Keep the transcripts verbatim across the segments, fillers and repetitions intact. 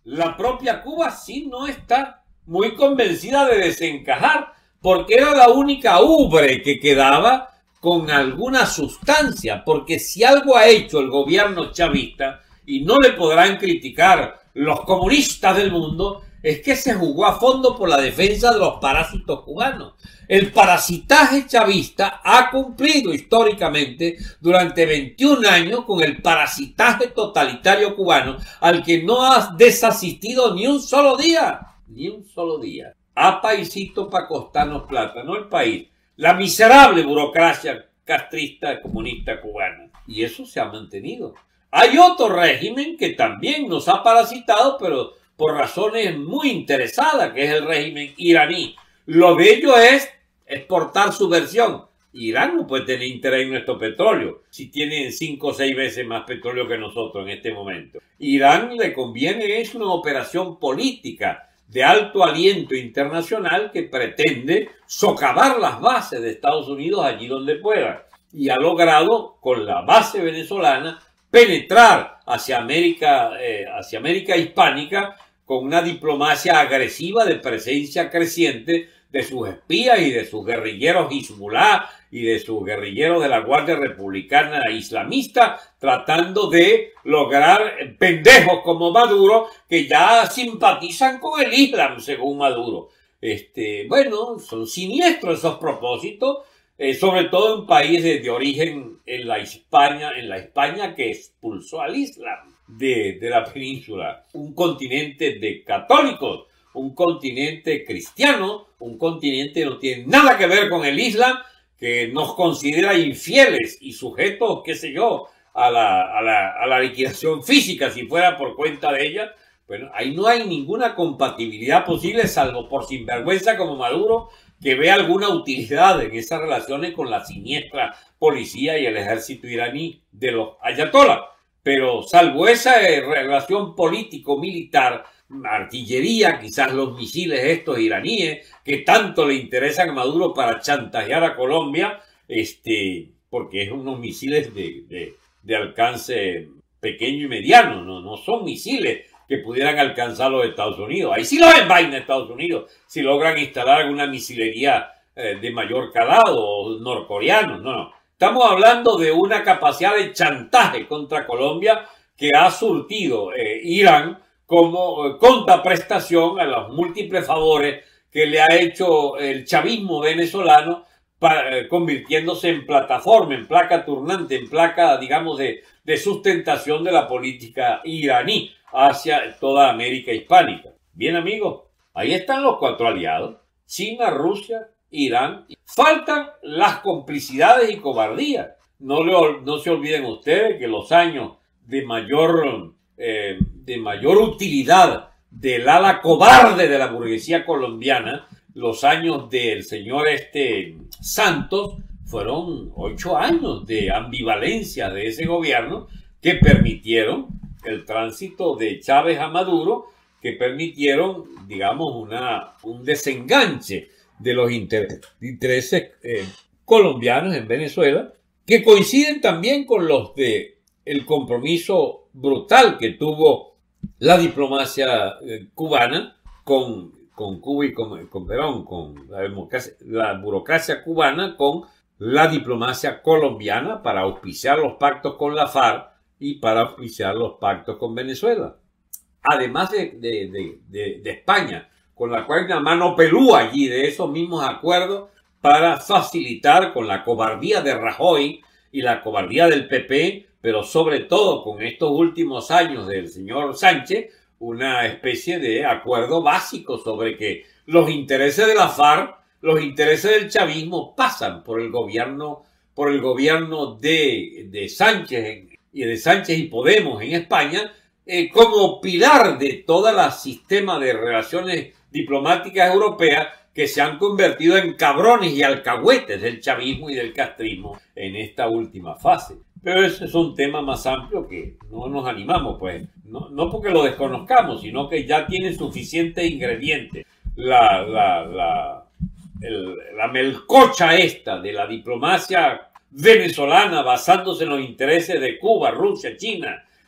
la propia Cuba sí no está muy convencida de desencajar, porque era la única ubre que quedaba con alguna sustancia, porque si algo ha hecho el gobierno chavista, y no le podrán criticar los comunistas del mundo, es que se jugó a fondo por la defensa de los parásitos cubanos. El parasitaje chavista ha cumplido históricamente durante veintiún años con el parasitaje totalitario cubano, al que no ha desasistido ni un solo día, ni un solo día. A paisito pa' costarnos plata, no el país, la miserable burocracia castrista comunista cubana. Y eso se ha mantenido. Hay otro régimen que también nos ha parasitado, pero por razones muy interesadas, que es el régimen iraní. Lo de ello es exportar su versión. Irán no puede tener interés en nuestro petróleo si tienen cinco o seis veces más petróleo que nosotros en este momento. Irán le conviene, es una operación política de alto aliento internacional que pretende socavar las bases de Estados Unidos allí donde pueda. Y ha logrado, con la base venezolana, penetrar hacia América, eh, hacia América hispánica con una diplomacia agresiva de presencia creciente de sus espías y de sus guerrilleros Hezbollah y de sus guerrilleros de la Guardia Republicana Islamista, tratando de lograr pendejos como Maduro que ya simpatizan con el Islam, según Maduro. Este, bueno, son siniestros esos propósitos. Eh, sobre todo en países de origen en la España, en la España que expulsó al Islam de, de la península, un continente de católicos, un continente cristiano, un continente que no tiene nada que ver con el Islam, que nos considera infieles y sujetos, qué sé yo, a la, a la, a la liquidación física si fuera por cuenta de ella. Bueno, ahí no hay ninguna compatibilidad posible, salvo por sinvergüenza como Maduro, que ve alguna utilidad en esas relaciones con la siniestra policía y el ejército iraní de los ayatolás. Pero salvo esa relación político-militar, artillería, quizás los misiles estos iraníes, que tanto le interesan a Maduro para chantajear a Colombia, este, porque es unos misiles de, de, de alcance pequeño y mediano, no, no son misiles que pudieran alcanzar los Estados Unidos. Ahí sí los envaina Estados Unidos, si logran instalar alguna misilería eh, de mayor calado, norcoreano. No, no. Estamos hablando de una capacidad de chantaje contra Colombia que ha surtido eh, Irán como eh, contraprestación a los múltiples favores que le ha hecho el chavismo venezolano, para, eh, convirtiéndose en plataforma, en placa turnante, en placa, digamos, de, de sustentación de la política iraní hacia toda América hispánica. Bien, amigos, ahí están los cuatro aliados: China, Rusia, Irán. Faltan las complicidades y cobardías. No, le, no se olviden ustedes que los años de mayor, eh, de mayor utilidad del ala cobarde de la burguesía colombiana, los años del señor este Santos, fueron ocho años de ambivalencia de ese gobierno que permitieron el tránsito de Chávez a Maduro, que permitieron, digamos, una, un desenganche de los intereses, intereses eh, colombianos en Venezuela, que coinciden también con los de el compromiso brutal que tuvo la diplomacia eh, cubana con, con Cuba y con, con Perón, con la, democracia, la burocracia cubana con la diplomacia colombiana para auspiciar los pactos con la FARC y para auspiciar los pactos con Venezuela. Además de, de, de, de, de España, con la cual una mano pelúa allí de esos mismos acuerdos para facilitar, con la cobardía de Rajoy y la cobardía del P P, pero sobre todo con estos últimos años del señor Sánchez, una especie de acuerdo básico sobre que los intereses de la FARC, los intereses del chavismo pasan por el gobierno, por el gobierno de, de Sánchez y de Sánchez y Podemos en España, eh, como pilar de todo el sistema de relaciones diplomáticas europeas que se han convertido en cabrones y alcahuetes del chavismo y del castrismo en esta última fase. Pero ese es un tema más amplio que no nos animamos, pues, no, no porque lo desconozcamos, sino que ya tiene suficientes ingredientes. La, la, la, el, la melcocha esta de la diplomacia venezolana basándose en los intereses de Cuba, Rusia, China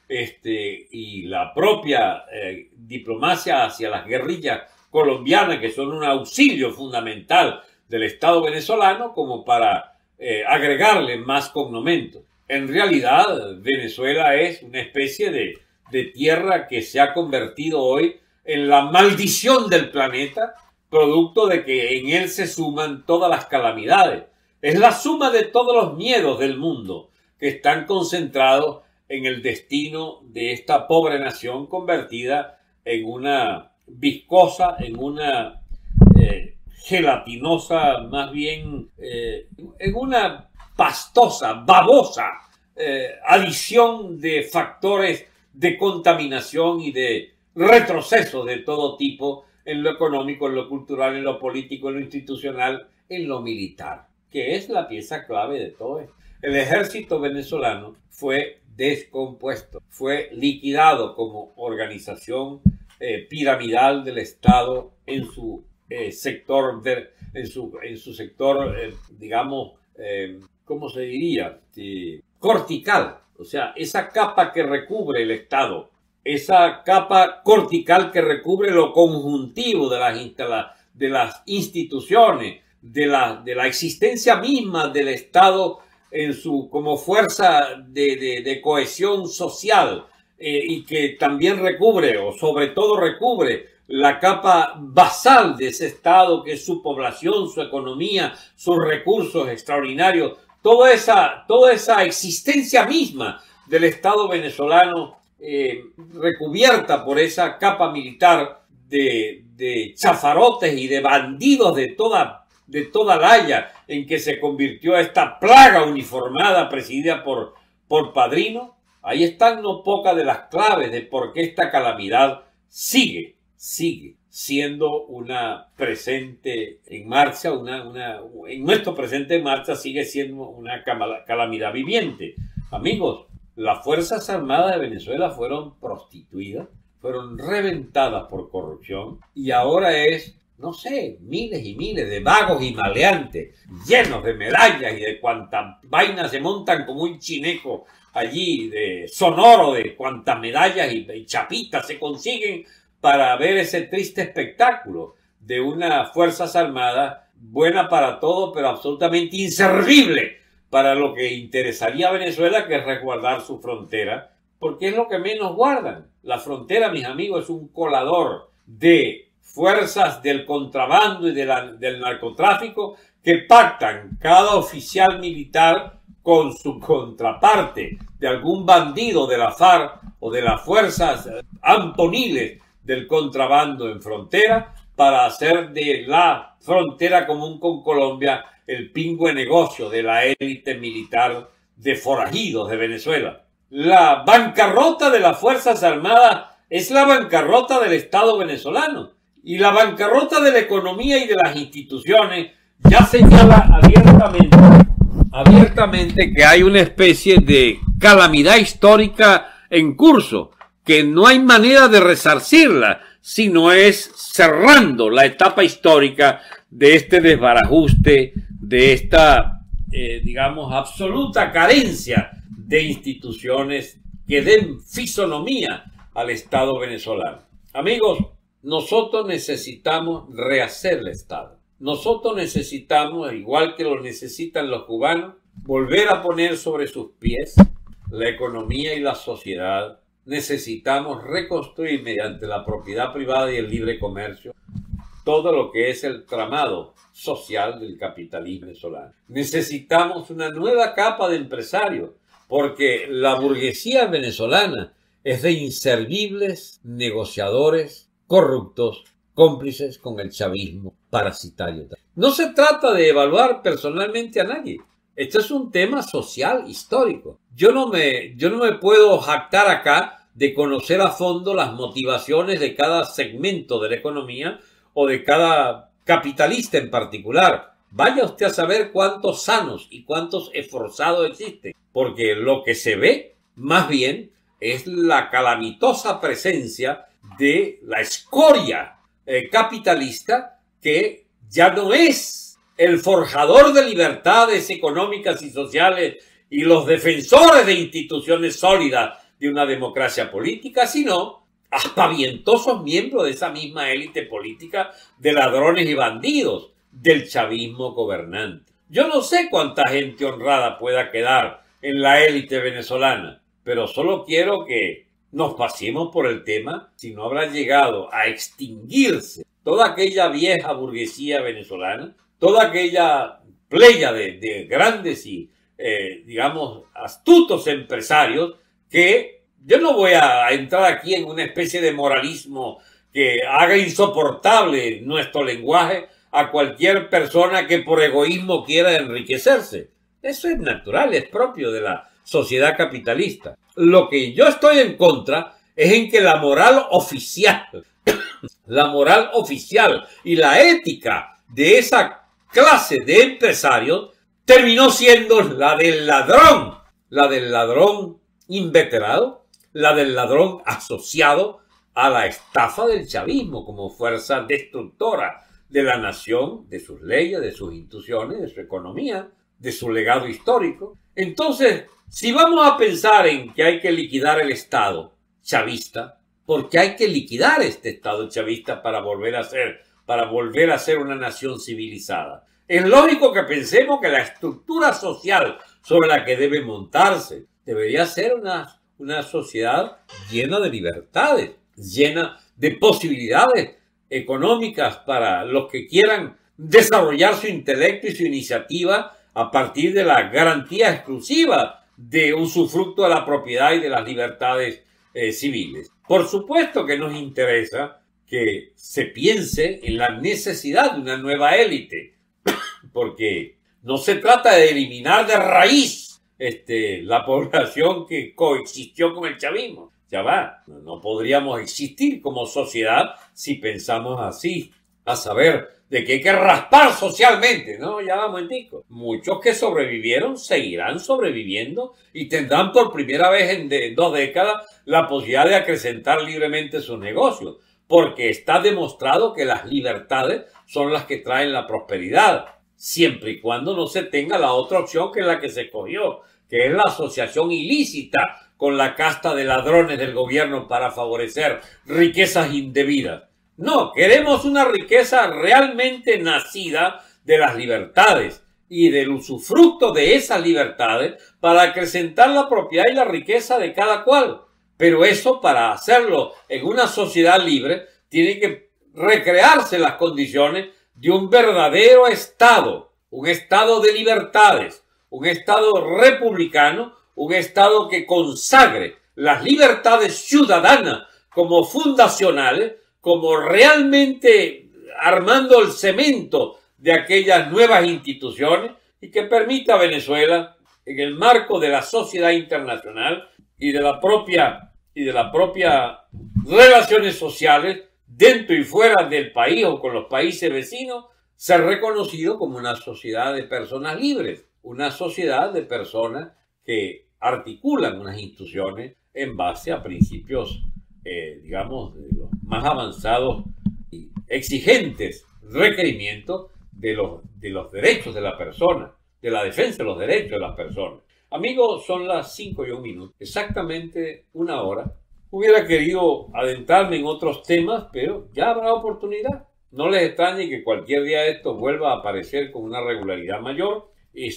este, y la propia eh, diplomacia hacia las guerrillas colombianas, que son un auxilio fundamental del Estado venezolano, como para eh, agregarle más cognomentos. En realidad, Venezuela es una especie de, de tierra que se ha convertido hoy en la maldición del planeta, producto de que en él se suman todas las calamidades. Es la suma de todos los miedos del mundo que están concentrados en el destino de esta pobre nación convertida en una viscosa, en una eh, gelatinosa, más bien eh, en una pastosa, babosa eh, adición de factores de contaminación y de retroceso de todo tipo en lo económico, en lo cultural, en lo político, en lo institucional, en lo militar, que es la pieza clave de todo esto. El ejército venezolano fue descompuesto, fue liquidado como organización eh, piramidal del Estado en su eh, sector, de, en, su, en su sector, eh, digamos, eh, ¿cómo se diría? Eh, cortical, o sea, esa capa que recubre el Estado, esa capa cortical que recubre lo conjuntivo de las, instala, de las instituciones, de la, de la existencia misma del Estado en su, como fuerza de, de, de cohesión social, eh, y que también recubre, o sobre todo recubre, la capa basal de ese Estado, que es su población, su economía, sus recursos extraordinarios, toda esa, toda esa existencia misma del Estado venezolano, eh, recubierta por esa capa militar de, de chafarotes y de bandidos de toda de toda laya, en que se convirtió esta plaga uniformada presidida por, por Padrino. Ahí están no pocas de las claves de por qué esta calamidad sigue, sigue siendo una presente en marcha, una, una, en nuestro presente en marcha sigue siendo una calamidad viviente. Amigos, las Fuerzas Armadas de Venezuela fueron prostituidas, fueron reventadas por corrupción, y ahora es, no sé, miles y miles de vagos y maleantes, llenos de medallas y de cuantas vainas se montan como un chineco allí, de sonoro, de cuantas medallas y, y chapitas se consiguen para ver ese triste espectáculo de unas Fuerzas Armadas buena para todo, pero absolutamente inservible para lo que interesaría a Venezuela, que es resguardar su frontera, porque es lo que menos guardan. La frontera, mis amigos, es un colador de fuerzas del contrabando y de la, del narcotráfico que pactan cada oficial militar con su contraparte de algún bandido de la FARC o de las fuerzas antoniles del contrabando en frontera para hacer de la frontera común con Colombia el pingüe negocio de la élite militar de forajidos de Venezuela. La bancarrota de las Fuerzas Armadas es la bancarrota del Estado venezolano. Y la bancarrota de la economía y de las instituciones ya señala abiertamente, abiertamente que hay una especie de calamidad histórica en curso, que no hay manera de resarcirla, sino es cerrando la etapa histórica de este desbarajuste, de esta, eh, digamos, absoluta carencia de instituciones que den fisonomía al Estado venezolano. Amigos, nosotros necesitamos rehacer el Estado. Nosotros necesitamos, igual que lo necesitan los cubanos, volver a poner sobre sus pies la economía y la sociedad. Necesitamos reconstruir mediante la propiedad privada y el libre comercio todo lo que es el tramado social del capitalismo venezolano. Necesitamos una nueva capa de empresarios, porque la burguesía venezolana es de inservibles negociadores corruptos, cómplices con el chavismo parasitario. No se trata de evaluar personalmente a nadie. Esto es un tema social histórico. Yo no me, yo no me puedo jactar acá de conocer a fondo las motivaciones de cada segmento de la economía o de cada capitalista en particular. Vaya usted a saber cuántos sanos y cuántos esforzados existen, porque lo que se ve más bien es la calamitosa presencia de la escoria eh, capitalista, que ya no es el forjador de libertades económicas y sociales y los defensores de instituciones sólidas de una democracia política, sino aspavientosos miembros de esa misma élite política de ladrones y bandidos del chavismo gobernante. Yo no sé cuánta gente honrada pueda quedar en la élite venezolana, pero solo quiero que nos pasemos por el tema si no habrá llegado a extinguirse toda aquella vieja burguesía venezolana, toda aquella playa de, de grandes y, eh, digamos, astutos empresarios que yo no voy a entrar aquí en una especie de moralismo que haga insoportable nuestro lenguaje a cualquier persona que por egoísmo quiera enriquecerse. Eso es natural, es propio de la sociedad capitalista. Lo que yo estoy en contra es en que la moral oficial, la moral oficial y la ética de esa clase de empresarios terminó siendo la del ladrón, la del ladrón inveterado, la del ladrón asociado a la estafa del chavismo como fuerza destructora de la nación, de sus leyes, de sus instituciones, de su economía, de su legado histórico. Entonces, si vamos a pensar en que hay que liquidar el Estado chavista, porque hay que liquidar este Estado chavista para volver a ser, para volver a ser una nación civilizada, es lógico que pensemos que la estructura social sobre la que debe montarse debería ser una, una sociedad llena de libertades, llena de posibilidades económicas para los que quieran desarrollar su intelecto y su iniciativa a partir de la garantía exclusiva de usufructo de la propiedad y de las libertades eh, civiles. Por supuesto que nos interesa que se piense en la necesidad de una nueva élite, porque no se trata de eliminar de raíz este, la población que coexistió con el chavismo. Ya va, no podríamos existir como sociedad si pensamos así, a saber de que hay que raspar socialmente. No, ya va un momentico. Muchos que sobrevivieron seguirán sobreviviendo y tendrán por primera vez en de, dos décadas la posibilidad de acrecentar libremente sus negocios, porque está demostrado que las libertades son las que traen la prosperidad, siempre y cuando no se tenga la otra opción que es la que se escogió, que es la asociación ilícita con la casta de ladrones del gobierno para favorecer riquezas indebidas. No, queremos una riqueza realmente nacida de las libertades y del usufructo de esas libertades para acrecentar la propiedad y la riqueza de cada cual. Pero eso, para hacerlo en una sociedad libre, tiene que recrearse las condiciones de un verdadero Estado, un Estado de libertades, un Estado republicano, un Estado que consagre las libertades ciudadanas como fundacionales, como realmente armando el cemento de aquellas nuevas instituciones y que permita a Venezuela, en el marco de la sociedad internacional y de la propia y de la propia relaciones sociales dentro y fuera del país o con los países vecinos, ser reconocido como una sociedad de personas libres, una sociedad de personas que articulan unas instituciones en base a principios, eh, digamos, de los más avanzados y exigentes requerimientos de los, de los derechos de la persona, de la defensa de los derechos de las personas. Amigos, son las cinco y un minuto, exactamente una hora. Hubiera querido adentrarme en otros temas, pero ya habrá oportunidad. No les extrañe que cualquier día esto vuelva a aparecer con una regularidad mayor,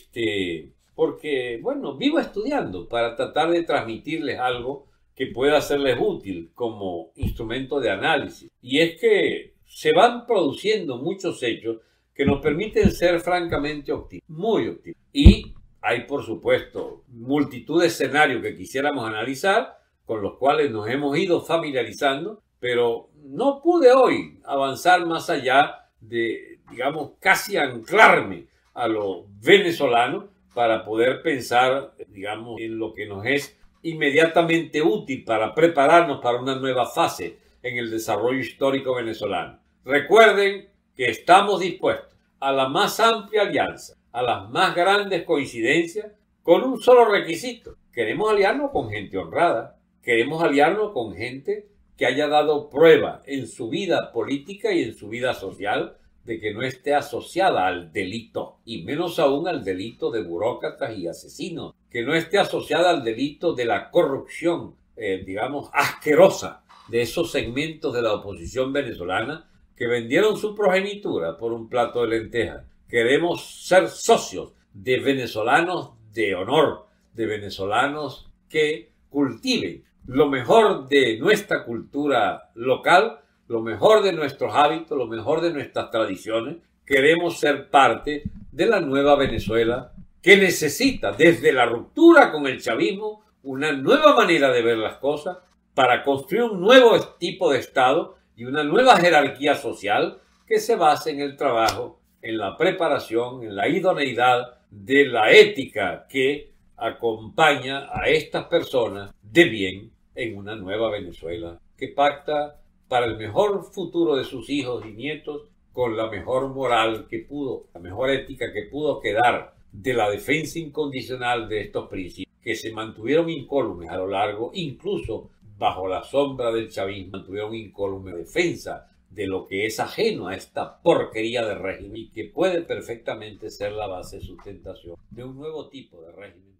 este, porque, bueno, vivo estudiando para tratar de transmitirles algo que pueda serles útil como instrumento de análisis. Y es que se van produciendo muchos hechos que nos permiten ser francamente optimistas, muy optimistas. Y hay, por supuesto, multitud de escenarios que quisiéramos analizar, con los cuales nos hemos ido familiarizando, pero no pude hoy avanzar más allá de, digamos, casi anclarme a lo venezolano para poder pensar, digamos, en lo que nos es inmediatamente útil para prepararnos para una nueva fase en el desarrollo histórico venezolano. Recuerden que estamos dispuestos a la más amplia alianza, a las más grandes coincidencias, con un solo requisito. Queremos aliarnos con gente honrada, queremos aliarnos con gente que haya dado prueba en su vida política y en su vida social de que no esté asociada al delito, y menos aún al delito de burócratas y asesinos, que no esté asociada al delito de la corrupción eh, digamos, asquerosa de esos segmentos de la oposición venezolana que vendieron su progenitura por un plato de lentejas. Queremos ser socios de venezolanos de honor, de venezolanos que cultiven lo mejor de nuestra cultura local, lo mejor de nuestros hábitos, lo mejor de nuestras tradiciones. Queremos ser parte de la nueva Venezuela que necesita, desde la ruptura con el chavismo, una nueva manera de ver las cosas para construir un nuevo tipo de Estado y una nueva jerarquía social que se base en el trabajo, en la preparación, en la idoneidad de la ética que acompaña a estas personas de bien en una nueva Venezuela que pacta para el mejor futuro de sus hijos y nietos con la mejor moral que pudo, la mejor ética que pudo quedar de la defensa incondicional de estos principios que se mantuvieron incólumes a lo largo, incluso bajo la sombra del chavismo, mantuvieron incólume defensa de lo que es ajeno a esta porquería de régimen y que puede perfectamente ser la base de sustentación de un nuevo tipo de régimen.